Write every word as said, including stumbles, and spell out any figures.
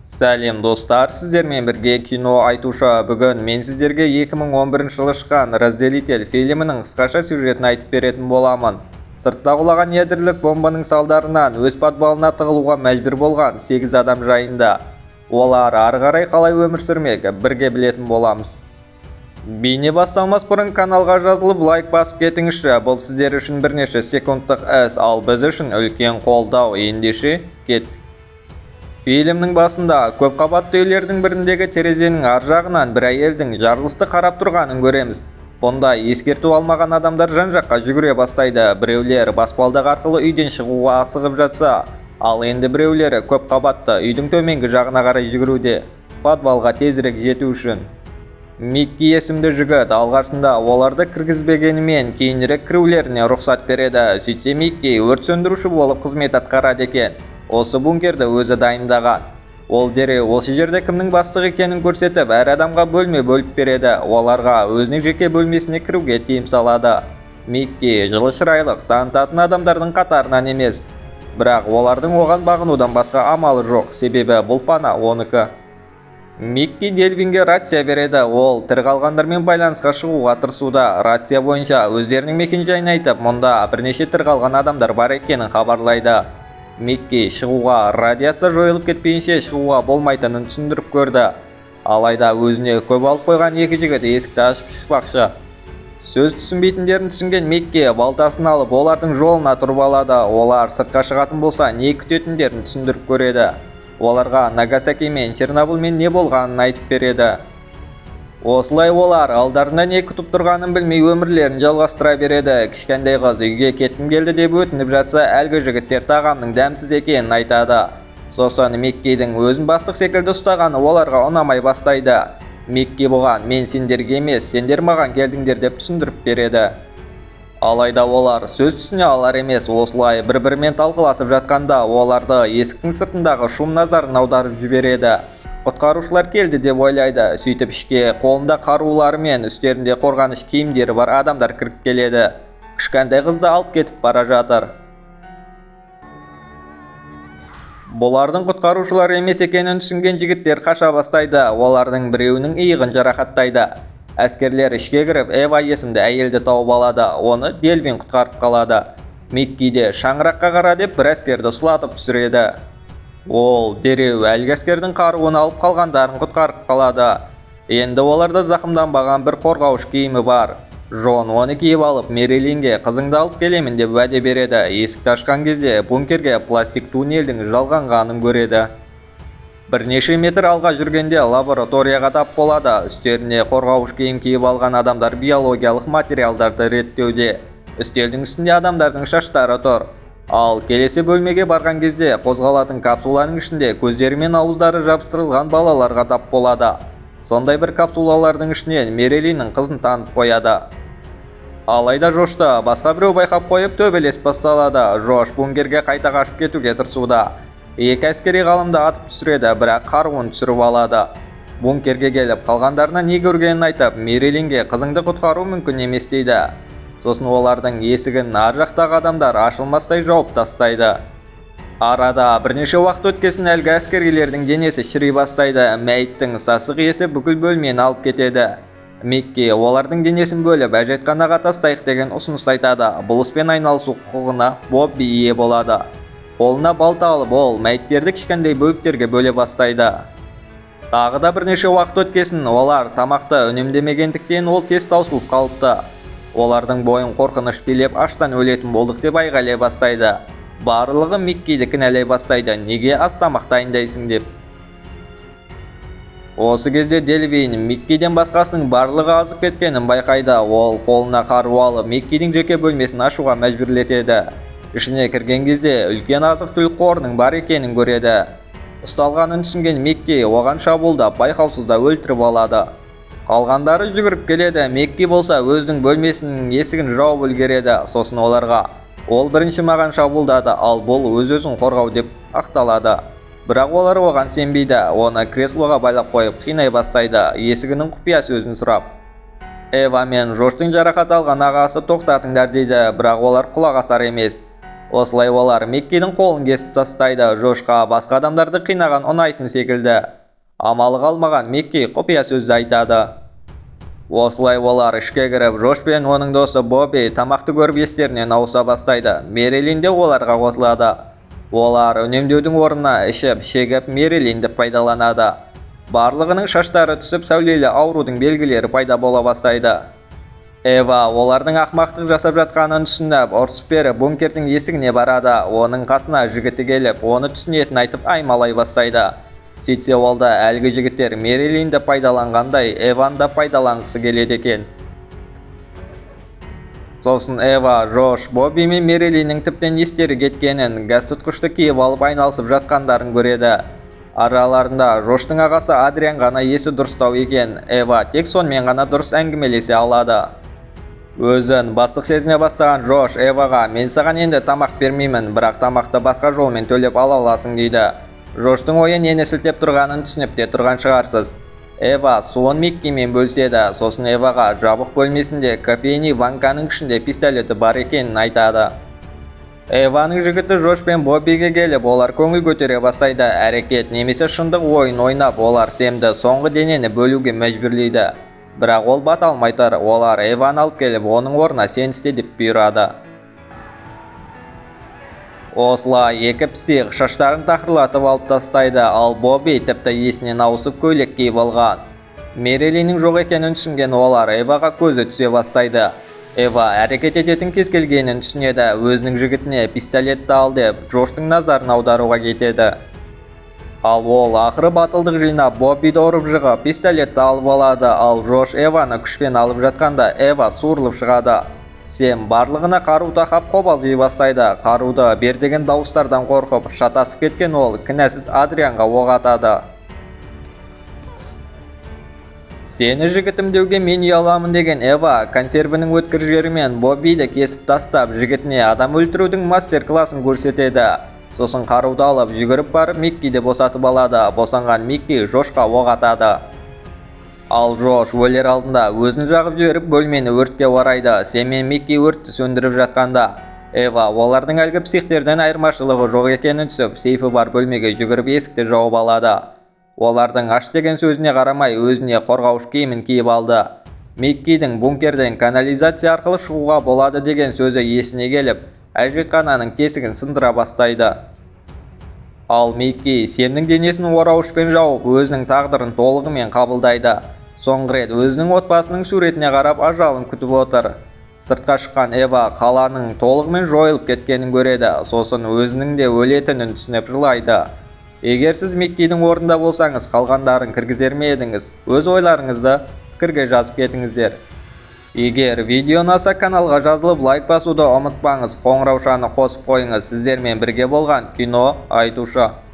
Сәлем достар, сіздермен бірге кино айтушы. Бүгін мен сіздерге екі мың он бірінші жылы шыққан Разделитель фильмінің қысқаша сюжетін айтып беретін боламын. Сыртта құлаған ядерлік бомбаның салдарынан өз подвалына тығылуға мәжбүр болған сегіз адам жайында. Олар ары қарай қалай өмір сүрмек, бірге білетін боламыз. Бейне басталмас бұрын каналға жазылып лайк басып кетіңізші. Бұл сіздер үшін бірнеше секундтық іс, ал біз үшін үлкен қолдау. Ендеше кеттік. Фильмнің басында көп қабатты үйлердің біріндегі терезенің ар жағынан бір әйелдің жарылысты қарап тұрғанын көреміз. Бұнда ескерту алмаған адамдар жан-жаққа жүгіре бастайды. Біреулер баспалдақ арқылы үйден шығуға асығып жатса, ал енді біреулері көп қабатты үйдің төменгі жағына қарай жүгіруде, подвалға тезірек жету үшін. Микки есімді жігіт алғашында оларды кіргізбегенімен кейінірек кірулеріне рұқсат береді. Сөйтсе Микки өрт сөндіруші болып қызмет атқарады екен. Осы бункерді өзі дайындаған. Ол дереу осы жерде кімнің бастығы екенін көрсетіп, әр адамға бөлме бөліп береді. Оларға өзінің жеке бөлмесіне кіруге тыйым салады. Микки жылы шырайлық танытатын адамдардың қатарынан емес. Бірақ олардың оған бағынудан басқа амалы жоқ, себебі бұл пана оныкі. Микки Делвинге рация береді. Ол тірі қалғандармен байланысқа шығуға тырысуда. Рация бойынша өздерінің мекенжайын айтып, мұнда бірнеше тірі қалған адамдар бар екенін хабарлайды. Микки шығуға, радиация жойылып кетпейінше шығуға болмайтынын түсіндіріп көрді. Алайда өзіне көп алып қойған екі жігіт есікті ашып шықпақшы. Сөз түсінбейтіндерін түсінген Микки балтасын алып олардың жолына тұрып алады. Олар сыртқа шығатын болса не күтетіндерін түсіндіріп көреді. Оларға Нагасаки мен Чернобыльмен не болғанын айтып береді. Осылай олар алдарында не күтіп тұрғанын білмей өмірлерін жалғастыра береді. Кішкентай қыз үйге кеткім келді деп өтініп жатса, әлгі жігіттер тағамның дәмсіз екенін айтады. Сосын Миккидің өзін бастық секілді ұстағаны оларға ұнамай бастайды. Микки бұған мен сендерге емес, сендер маған келдіңдер деп түсіндіріп береді. Алайда олар сөз түсіне алар емес. Осылай бір-бірімен талқыласып жатқанда оларды есіктің сыртындағы шум назарын аударып жібереді. Құтқарушылар келді деп ойлайды. Сөйтіп ішке қолында қарулары мен үстерінде қорғаныш киімдері бар адамдар кіріп келеді. Кішкентай қызды алып кетіп бара жатыр. Бұлардың құтқарушылар емес екенін түсінген жігіттер қаша бастайды. Олардың біреуінің иығын жарақаттайды. Әскерлер ішке кіріп Эва есімді әйелді тауып алады. Оны Делвин құтқарып қалады. Микки де шаңыраққа қара деп бір әскерді сұлатып түсіреді. Ол дереу әлгі әскердің қаруын алып қалғандарын құтқарып қалады. Енді оларда зақымданбаған бір қорғауыш киімі бар. Джон оны киіп алып Мерилинге қызыңды алып келемін деп уәде береді. Есікті ашқан кезде бункерге пластик туннелдің жалғанғанын көреді. Бірнеше метр алға жүргенде лабораторияға тап болады. Үстеріне қорғауыш киім киіп алған адамдар биологиялық материалдарды реттеуде. Үстелдің үстінде адамдардың шаштары тұр. Ал келесі бөлмеге барған кезде қозғалатын капсуланың ішінде көздері мен ауыздары жабыстырылған балаларға тап болады. Сондай бір капсулалардың ішінен Мерилиннің қызын танып қояды. Алайда Жошты басқа біреу байқап қойып төбелес басталады. Жош бункерге қайта қашып кетуге тырысуда. Екі әскери ғалымды атып түсіреді, бірақ қаруын түсіріп алады. Бункерге келіп қалғандарына не көргенін айтып, Мерилинге қызыңды құтқару мүмкін емес дейді. Сосын олардың есігін ар жақтағы адамдар ашылмастай жауып тастайды. Арада бірнеше уақыт өткесін әлгі әскерилердің денесі шіри бастайды. Мәйіттің сасық иесі бүкіл бөлмені алып кетеді. Микки олардың денесін бөліп әжетханаға тастайық деген ұсыныс айтады. Бұл іспен айналысу құқығына Бобби ие болады. Қолына балта алып ол мәйіттерді кішкентай бөліктерге бөле бастайды. Тағы да бірнеше уақыт өткесін олар тамақты үнемдемегендіктен ол тез таусылып қалыпты. Олардың бойын қорқыныш билеп аштан өлетін болдық деп айғайлай бастайды. Барлығы Миккиді кінәлай бастайды. Неге ас тамақ дайындайсың деп. Осы кезде Делвин Миккиден басқасының барлығы азып кеткенін байқайды. Ол қолына қару алып Миккидің жеке бөлмесін ашуға мәжбүрлетеді. Ішіне кірген кезде үлкен азық-түлік қорының бар екенін көреді. Ұсталғанын түсінген Микки оған шабуылдап байқаусызда өлтіріп алады. Қалғандары жүгіріп келеді. Микки болса өзінің бөлмесінің есігін жауып үлгереді. Сосын оларға ол бірінші маған шабуылдады, ал бұл өз-өзін қорғау деп ақталады. Бірақ олар оған сенбейді. Оны креслоға байлап қойып қинай бастайды, есігінің құпия сөзін сұрап. Эва мен Жоштың жарақат алған ағасы тоқтатыңдар дейді, бірақ олар құлақ асар емес. Осылай олар Миккидің қолын кесіп тастайды. Жошқа басқа адамдарды қинаған ұнайтын секілді. Амалы қалмаған Микки құпия сөзді айтады. Осылай олар ішке кіріп, Жош пен оның досы Бобби тамақты көріп естерінен ауыса бастайды. Мерилин де оларға қосылады. Олар үнемдеудің орнына ішіп, шегіп Мерилинді пайдаланады. Барлығының шаштары түсіп, сәулелі аурудың белгілері пайда бола бастайды. Эва олардың ақмақтық жасап жатқанын түсініп, ұрсып беріп бункердің есігіне барады. Оның қасына жігіті келіп, оны түсінетін айтып аймалай бастайды. Сөйтсе ол да әлгі жігіттер Мерилинді пайдаланғандай, Эваны да пайдаланғысы келеді екен. Сосын Эва, Жош, Бобби мен Мерилиннің тіптен естері кеткенін, газ тұтқышты киіп алып айналысып жатқандарын көреді. Араларында Жоштың ағасы Адриан ғана есі дұрыстау екен. Эва тек сонымен ғана дұрыс әңгімелесе алады. Өзін бастық сезіне бастаған Жош Эваға, мен саған енді тамақ бермеймін, бірақ тамақты басқа жолмен төлеп ала аласың дейді. Жоштың ойы нені сілтеп тұрғанын түсініп те тұрған шығарсыз. Эва суын Миккимен бөлседі. Сосын Эваға жабық бөлмесінде кофейни ванканың ішінде пистолеті бар екенін айтады. Эваның жігіті Жош пен Боббиге келіп, олар көңіл көтере бастайды. Әрекет немесе шындық ойын ойнап, олар Сэмді соңғы денені бөлуге мәжбүрлейді. Бірақ ол бата алмай тұр. Олар Эваны алып келіп, оның орнына сен істе деп бұйырады. Осылай екі псих шаштарын тақырлатып алып тастайды, ал Бобби тіпті есінен ауысып көйлек киіп алған. Мерилиннің жоқ екенін түсінген олар Эваға көзі түсе бастайды. Эва әрекет ететін кез келгенін түсінеді. Өзінің жігітіне пистолетті ал деп, Жоштың назарын аударуға кетеді. Ал ол ақыры батылдық жинап, Боббиді ұрып жығып, пистолетті алып алады. Ал Жош Эваны күшпен алып жатқанда, Эва суырылып шығады. Сэм барлығына қару тақап қобалжи бастайды. Қаруды бер деген дауыстардан қорқып, шатасып кеткен ол кінәсіз Адрианға оқ атады. Сені жігітім деуге мен ұяламын деген Эва консервінің өткір жерімен Боббиді кесіп тастап, жігітіне адам өлтірудің мастер-класын көрсетеді. Сосын қаруды алып жүгіріп барып Миккиді босатып алады. Босанған Микки Жошқа оқ атады. Ал Жош өлер алдында өзін жағып жіберіп бөлмені өртке орайды. Сэм мен Микки өртті сөндіріп жатқанда, Эва олардың әлгі психтерден айырмашылығы жоқ екенін түсіп, сейфі бар бөлмеге жүгіріп есікті жауып алады. Олардың аш деген сөзіне қарамай өзіне қорғауыш киімін киіп алды. Миккидің бункерден канализация арқылы шығуға болады деген сөзі есіне келіп, әжетхананың тесігін сындыра бастайды. Ал Микки Сэмнің денесін орауышпен жауып, өзінің тағдырын толығымен қабылдайды. Соңғы рет өзінің отбасының суретіне қарап ажалын күтіп отыр. Сыртқа шыққан Эва қаланың толығымен жойылып кеткенін көреді. Сосын өзінің де өлетінін түсініп жылайды. Егер сіз Миккидің орнында болсаңыз, қалғандарын кіргізер ме едіңіз? Өз ойларыңызды пікірге жазып кетіңіздер. Егер видео ұнаса, каналға жазылып лайк басуды ұмытпаңыз. Қоңыраушаны қосып қойыңыз. Сіздермен бірге болған кино айтушы.